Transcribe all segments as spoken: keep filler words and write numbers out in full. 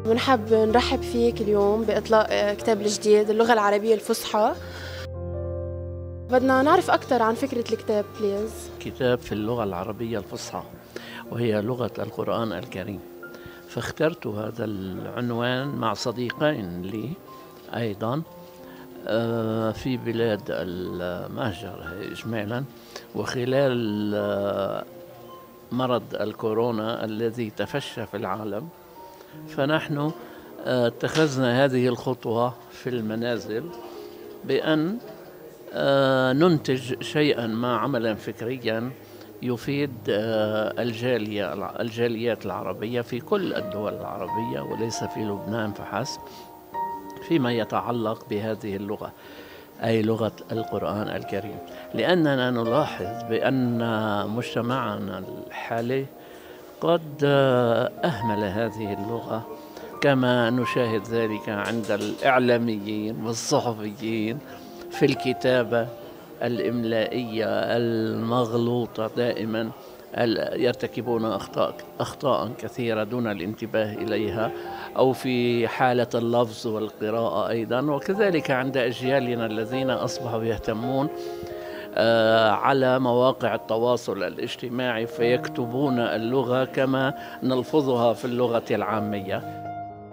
بنحب نرحب فيك اليوم بإطلاق كتاب الجديد اللغة العربية الفصحى. بدنا نعرف أكثر عن فكرة الكتاب بليز. كتاب في اللغة العربية الفصحى وهي لغة القرآن الكريم، فاخترت هذا العنوان مع صديقين لي أيضا في بلاد المهجر إجمالا، وخلال مرض الكورونا الذي تفشى في العالم، فنحن اتخذنا هذه الخطوة في المنازل بأن ننتج شيئا ما، عملا فكريا يفيد الجالية الجاليات العربية في كل الدول العربية وليس في لبنان فحسب، فيما يتعلق بهذه اللغة أي لغة القرآن الكريم. لأننا نلاحظ بأن مجتمعنا الحالي قد أهمل هذه اللغة، كما نشاهد ذلك عند الإعلاميين والصحفيين في الكتابة الإملائية المغلوطة. دائما يرتكبون أخطاء أخطاء كثيرة دون الانتباه إليها، أو في حالة اللفظ والقراءة أيضا، وكذلك عند أجيالنا الذين أصبحوا يهتمون على مواقع التواصل الاجتماعي فيكتبون اللغة كما نلفظها في اللغة العامية.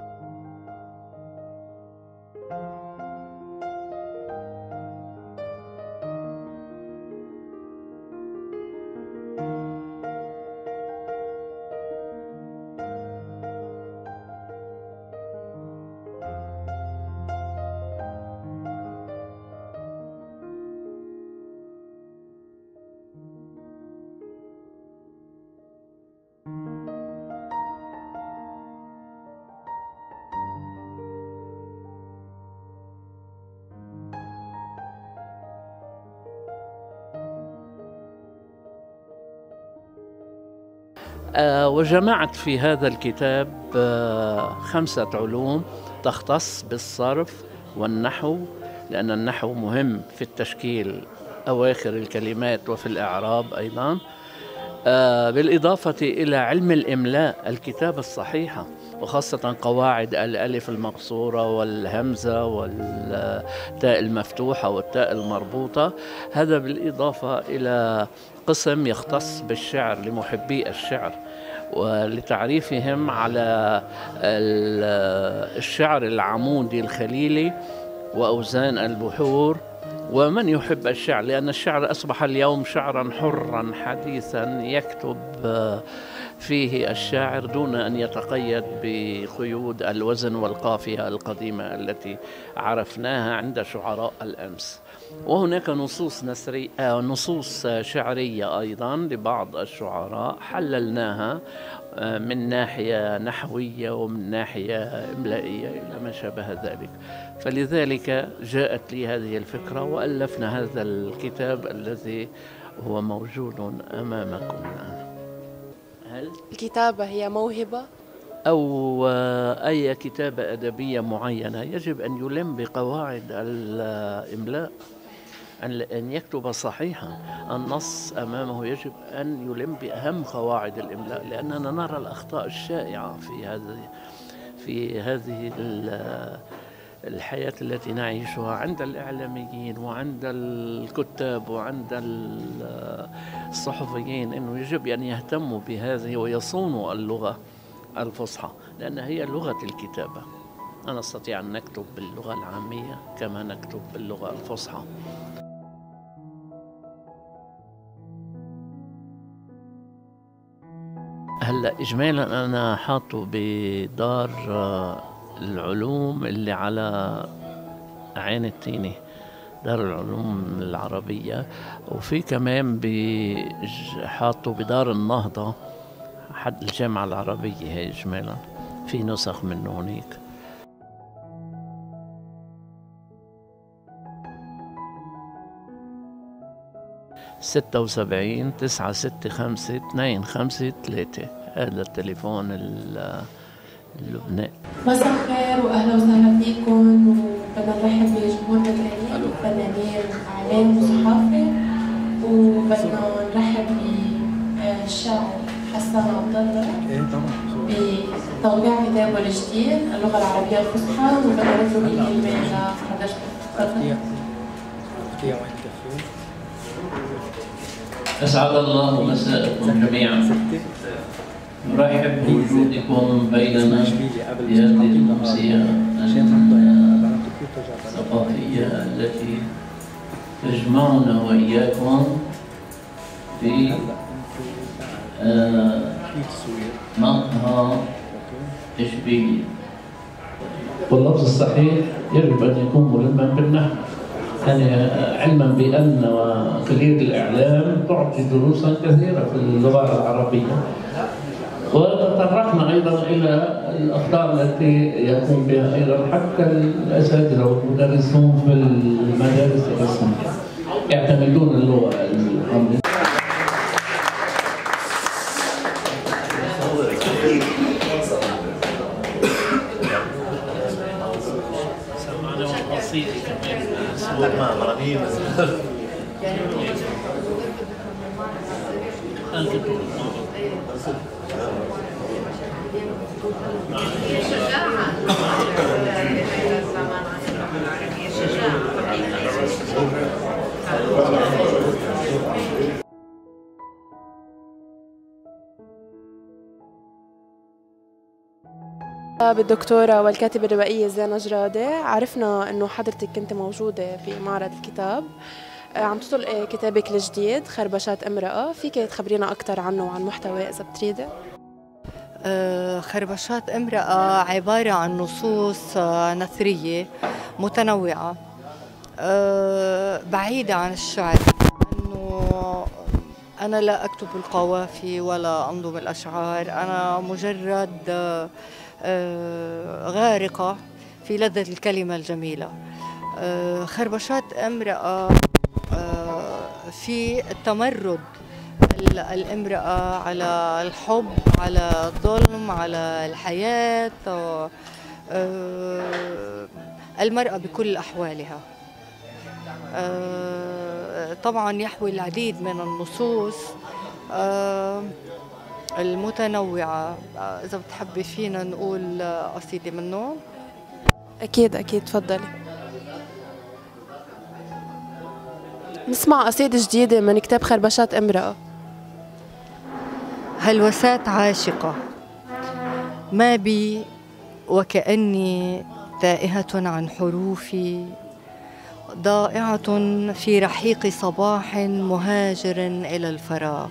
آه وجمعت في هذا الكتاب آه خمسة علوم تختص بالصرف والنحو، لأن النحو مهم في التشكيل أواخر الكلمات وفي الإعراب أيضا، آه بالإضافة إلى علم الإملاء، الكتابة الصحيحة، وخاصة قواعد الألف المقصورة والهمزة والتاء المفتوحة والتاء المربوطة. هذا بالإضافة إلى قسم يختص بالشعر لمحبي الشعر ولتعريفهم على الشعر العمودي الخليلي وأوزان البحور ومن يحب الشعر، لأن الشعر أصبح اليوم شعرا حرا حديثا يكتب فيه الشاعر دون أن يتقيد بقيود الوزن والقافية القديمة التي عرفناها عند شعراء الأمس. وهناك نصوص نثرية نصوص شعرية أيضا لبعض الشعراء حللناها من ناحية نحوية ومن ناحية إملائية إلى ما شابه ذلك، فلذلك جاءت لي هذه الفكرة وألفنا هذا الكتاب الذي هو موجود أمامكم الآن. هل الكتابة هي موهبة؟ أو أي كتابة أدبية معينة يجب أن يلم بقواعد الإملاء، أن يكتب صحيحا. النص أمامه يجب أن يلم بأهم قواعد الإملاء، لأننا نرى الأخطاء الشائعة في هذه في هذه الحياة التي نعيشها عند الإعلاميين وعند الكتاب وعند الصحفيين، إنه يجب أن يهتموا بهذه ويصونوا اللغة الفصحى، لأن هي لغة الكتابة. أنا أستطيع أن نكتب باللغة العامية كما نكتب باللغة الفصحى. هلا إجمالا أنا حاطه بدار العلوم اللي على عين التيني، دار العلوم العربية، وفي كمان حاطه بدار النهضة حد الجامعة العربية، هي إجمالا في نسخ منه هناك. ستة وسبعين تسعة ستة خمسة اثنين خمسة ثلاثة، هذا التليفون اللبناني. مساء الخير واهلا وسهلا فيكم، وبدنا نرحب بجمهورنا الكريم، فنانين اعلام وصحافه، وبدنا نرحب بالشاعر حسان عبد الله. ايه طبعا. بتوقيع كتابه الجديد اللغة العربية الفصحى، وبدأت له كلمة لحضرتك. تفضل. أسعد الله مساءكم جميعا. نرحب بوجودكم بيننا في هذه الأمسية الثقافية التي تجمعنا وإياكم في مقهى إشبيلية. واللفظ الصحيح يجب أن يكون ملما بالنحو، يعني علما بأن كلية الإعلام تعطي دروسا كثيرة في اللغة العربية، وتطرقنا أيضا إلى الأخطاء التي يقوم بها أيضا حتى الأساتذة والمدرسون في المدارس الرسمية يعتمدون اللغة العربية. بالدكتورة والكاتبة الروائية زينة جرادة، عرفنا انه حضرتك كنت موجودة في معرض الكتاب عم تطلقي كتابك الجديد خربشات امرأة، فيك تخبرينا أكثر عنه وعن محتواه إذا بتريدي؟ خربشات امرأة عبارة عن نصوص نثرية متنوعة بعيدة عن الشعر، لأنه أنا لا أكتب القوافي ولا أنظم الأشعار، أنا مجرد غارقة في لذة الكلمة الجميلة. خربشات امرأة في التمرد الامرأة على الحب، على الظلم، على الحياة، المرأة بكل أحوالها. طبعا يحوي العديد من النصوص المتنوعة. إذا بتحبي فينا نقول قصيدة منه؟ أكيد أكيد، تفضلي. نسمع قصيدة جديدة من كتاب خربشات امرأة. هلوسات عاشقة، ما بي وكأني تائهة عن حروفي، ضائعة في رحيق صباح مهاجر إلى الفراغ.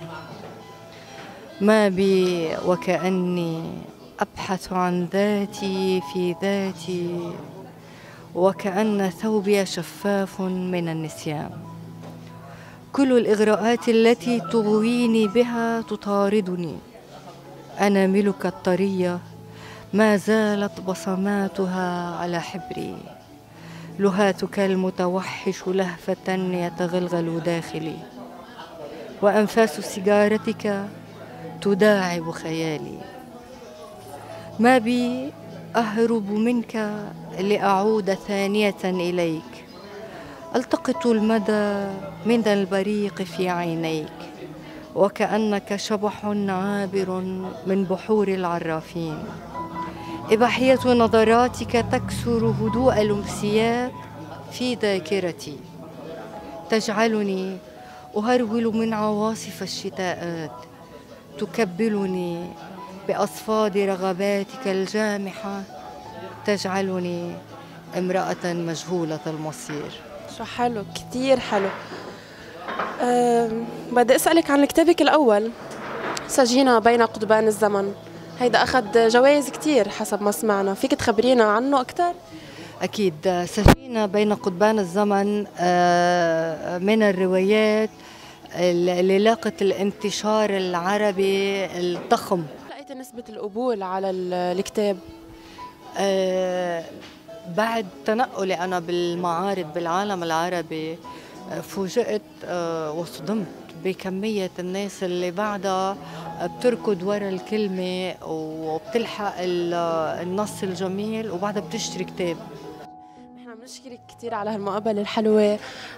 ما بي وكأني أبحث عن ذاتي في ذاتي، وكأن ثوبي شفاف من النسيان. كل الإغراءات التي تغويني بها تطاردني، أناملك الطرية ما زالت بصماتها على حبري، لهاتك المتوحش لهفة يتغلغل داخلي، وأنفاس سيجارتك تداعب خيالي. ما بي أهرب منك لأعود ثانية إليك، ألتقط المدى من البريق في عينيك، وكأنك شبح عابر من بحور العرافين. إباحية نظراتك تكسر هدوء الأمسيات في ذاكرتي، تجعلني أهرول من عواصف الشتاءات، تكبلني بأصفاد رغباتك الجامحة، تجعلني امرأة مجهولة المصير. شو حلو، كتير حلو. أه بدي أسألك عن كتابك الأول سجينة بين قضبان الزمن، هيدا أخذ جوائز كتير حسب ما سمعنا، فيك تخبرينا عنه أكتر؟ أكيد. سجينة بين قضبان الزمن من الروايات اللي لاقت الانتشار العربي الضخم. لقيت نسبة القبول على الكتاب؟ أه بعد تنقلي أنا بالمعارض بالعالم العربي فوجئت أه وصدمت بكمية الناس اللي بعدها بتركض ورا الكلمة وبتلحق النص الجميل وبعدها بتشتري كتاب. نحن بنشكرك كثير على هالمقابلة الحلوة.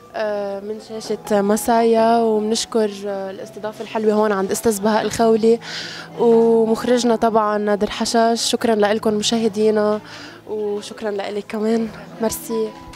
من شاشة مسايا، وبنشكر الاستضافة الحلوة هون عند أستاذ بهاء الخولي ومخرجنا طبعا نادر حشاش. شكرا لكم مشاهدينا، وشكرا لك كمان. ميرسي.